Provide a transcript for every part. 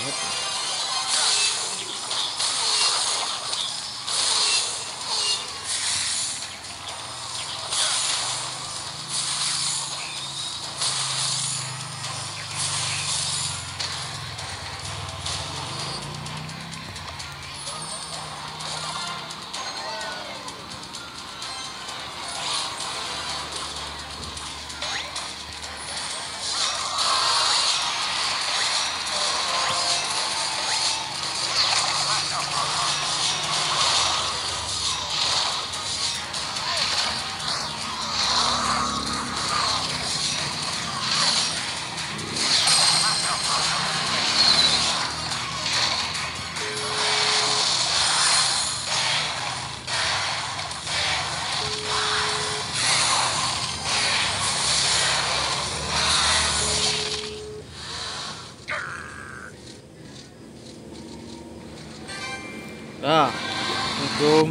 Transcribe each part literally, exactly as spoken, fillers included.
Ah, Assalamualaikum.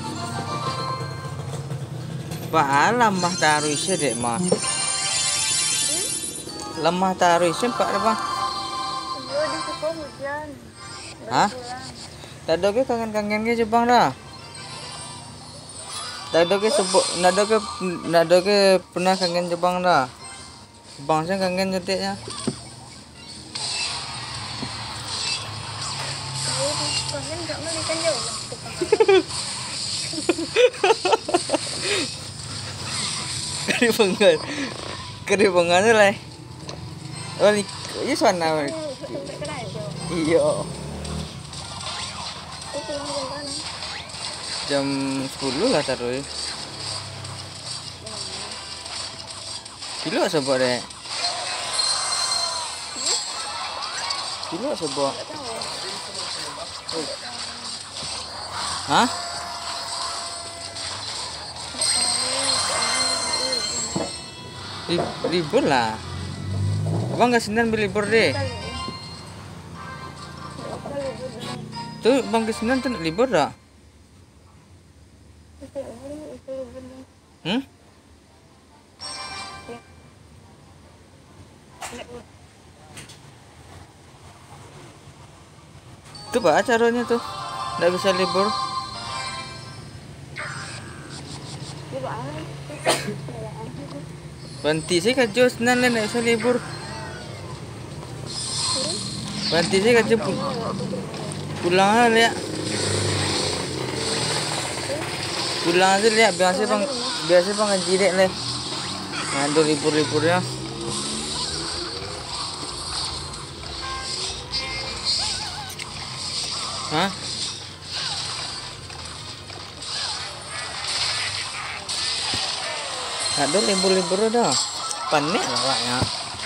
Pak lemah taruh isi dek mah. Lemah taruh isi pak apa? Di sekolah hujan. Hah? Dadoke kangen-kangennya Jepang dah. Dadoke sebut, dadoke, dadoke pernah kangen Jepang dah. Bangsa kangen nyetiknya. Kangen nggak melikan jauh. Keri pengen, keri pengen lah. Oh, ini sana. Iya. Jam sepuluh lah taruh. Kilo sebuah deh. Kilo sebuah. Hah? Libur lah. Abang nggak Senin berlibur deh. Tuh bang ke Senin tuh libur dah. Hmm? Tuh pak acaranya tuh nggak bisa libur. Banti sih kacau Senin lah nggak bisa libur. Banti sih kacau pul pulang aja ya. Pulang aja lihat biasa bang biasa bang ngejirek lah. Ngadu libur-liburnya. Hah? Ngadu libur-libur dah. Panik lah waknya.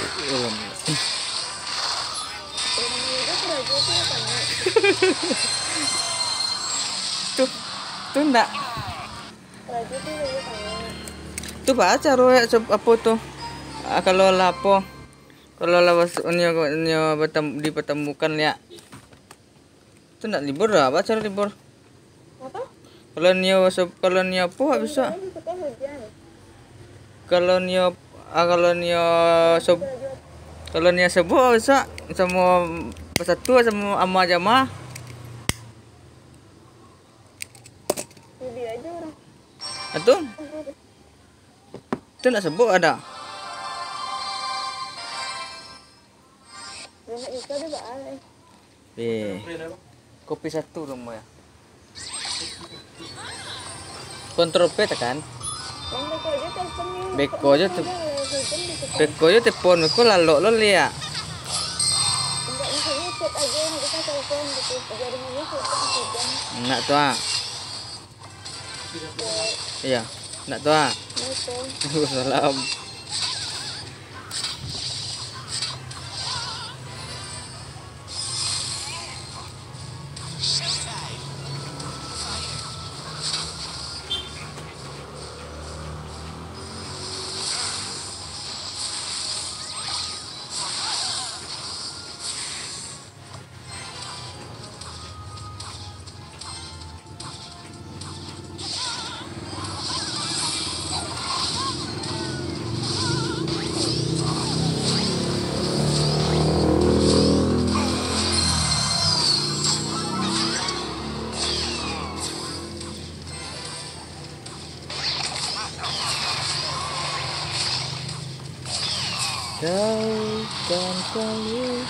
Tuh, tuh enggak. Tuh pak acara apa tuh? Kalau lapo, kalau lawas unyo unyo dipertemukan ya. Itu enggak libur dah, apa acara libur? Apa? Kalau nyo kalau nyo apa bisa? Kalau nyo kalau nyo sob kalau nyo sebuah bisa sama persatu sama ama jamaah. Itu? Itu nak sebut ada? Eh, kopi satu rumah ya. Kontrol P tekan. Beko aja tuh. Beko aja telepon aku lalu lo lihat. Nak tuh ah. Iya, nak tuh ah. Salam. Kau kan selalu.